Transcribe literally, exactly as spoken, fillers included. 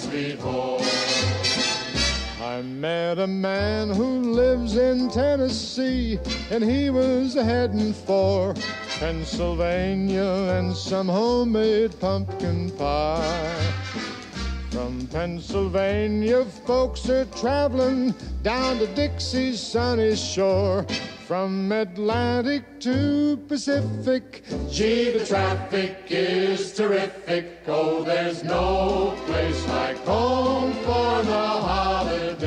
before. I met a man who lives in Tennessee, and he was heading for Pennsylvania and some homemade pumpkin pie. From Pennsylvania, folks are traveling down to Dixie's sunny shore. From Atlantic to Pacific, Gee, the traffic is terrific. Oh, there's no place like home for the holiday.